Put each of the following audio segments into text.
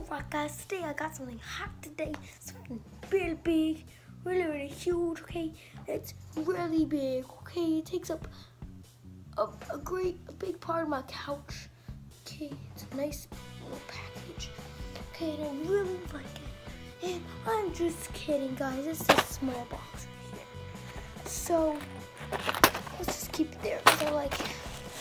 Alright guys, today I got something hot today, something really big, really huge, okay? It's really big, okay? It takes up a big part of my couch, okay? It's a nice little package, okay? And I really like it. And I'm just kidding, guys. It's a small box right here. So, let's just keep it there because I like it.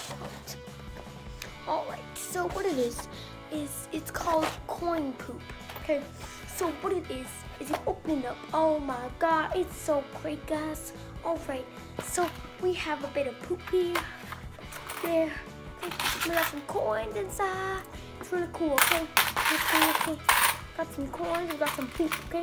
Alright, so what it is it's called coin poop, okay? So what it is you open it up. Oh my god, it's so great, guys. Alright, so we have a bit of poop here, there. We got some coins inside. It's really cool, okay? Okay. Got some coins, we got some poop, okay?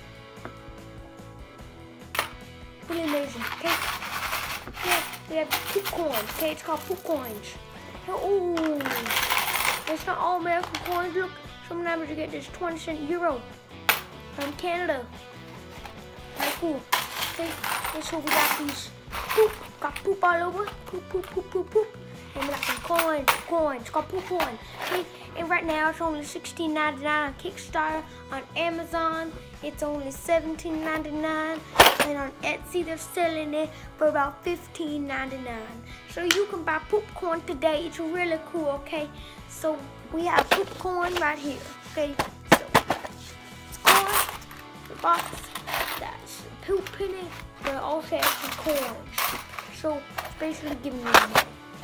Pretty amazing, okay? Yeah, we have poop coins, okay? It's called poop coins. Oh, it's not all American coins. Look, sometimes you get this 20-cent euro from Canada. Very cool. Okay, and so we got these poop. Got poop all over. Poop. And we got some coins. It's called poop coin. Okay, and right now it's only $16.99 on Kickstarter. On Amazon, it's only $17.99. And on Etsy, they're selling it for about $15.99. So you can buy poop corn today. It's really cool, okay? So we have poop corn right here, okay? So it's corn, the box, that's poop in it, but it also has some corns. So it's basically giving me money.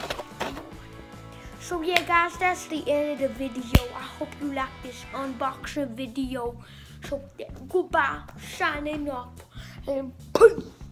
So yeah, guys, that's the end of the video. I hope you like this unboxing video. So yeah, goodbye, signing off, and peace.